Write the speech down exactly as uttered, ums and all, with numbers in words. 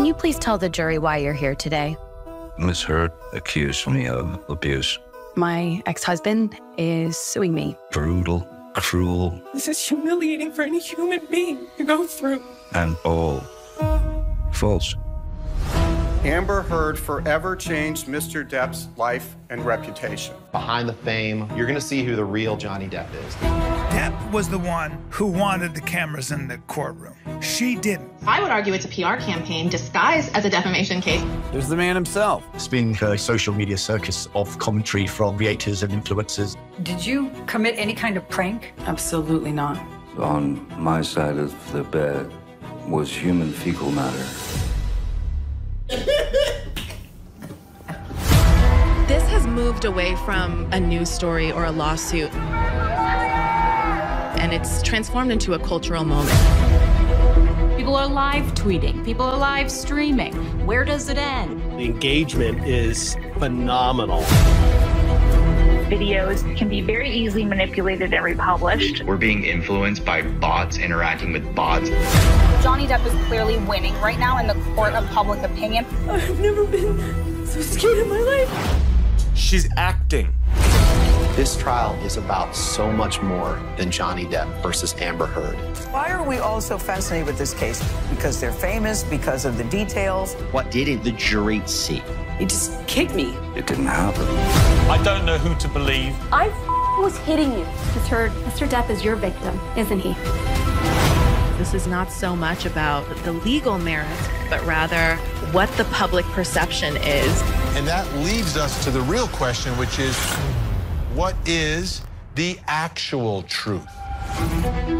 Can you please tell the jury why you're here today? Miz Heard accused me of abuse. My ex-husband is suing me. Brutal, cruel. This is humiliating for any human being to go through. And all false. Amber Heard forever changed Mister Depp's life and reputation. Behind the fame, you're gonna see who the real Johnny Depp is. Depp was the one who wanted the cameras in the courtroom. She didn't. I would argue it's a P R campaign disguised as a defamation case. There's the man himself. It's been a social media circus of commentary from creators and influencers. Did you commit any kind of prank? Absolutely not. On my side of the bed was human fecal matter. This has moved away from a news story or a lawsuit, and it's transformed into a cultural moment. People are live tweeting. People are live streaming. Where does it end? The engagement is phenomenal. Videos can be very easily manipulated and republished. We're being influenced by bots interacting with bots. Johnny Depp is clearly winning right now in the court of public opinion. I've never been so scared in my life. She's acting. This trial is about so much more than Johnny Depp versus Amber Heard. Why are we all so fascinated with this case? Because they're famous, because of the details. What didn't the jury see? He just kicked me. It didn't happen. I don't know who to believe. I was hitting you. Miz Heard, Mister Depp is your victim, isn't he? This is not so much about the legal merits, but rather what the public perception is. And that leads us to the real question, which is, what is the actual truth?